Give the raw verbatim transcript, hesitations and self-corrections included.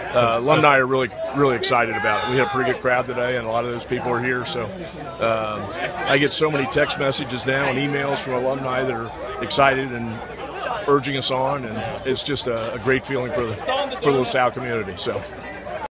uh, alumni are really, really excited about it. We had a pretty good crowd today, and a lot of those people are here. So um, I get so many text messages now and emails from alumni that are excited and urging us on, and it's just a, a great feeling for the for the LaSalle community. So.